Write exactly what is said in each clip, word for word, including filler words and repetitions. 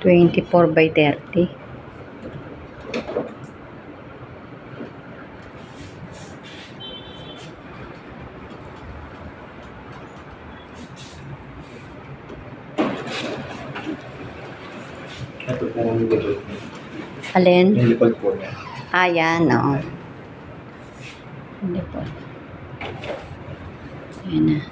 twenty-four by thirty. Ito po ang nilipad. Alin? Nilipad po niya. Ah, yan, oo. Hindi po. Ayan na.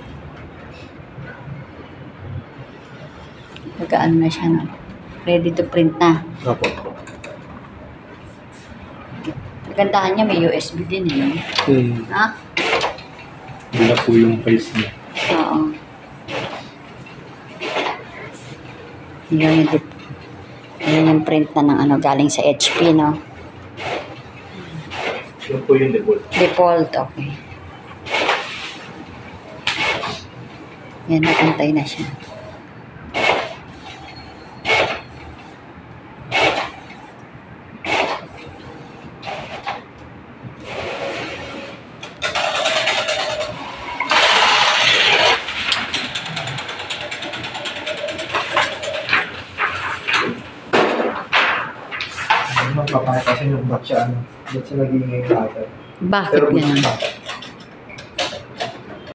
Nagkaano na siya, no? Ready to print na. Opo. Nagandahan niya, may U S B din, eh. Hmm. Ha? Hindi na po yung price niya. Oo. Yan yung, yan yung print na ng ano, galing sa H P, no? Yun po yung default. Default, okay. Yan, nakantay na siya. Ano, papakita sa inyo kung ba't siya, ano, ba't siya naging ngayon natin. Bakit Pero ganun? bakit?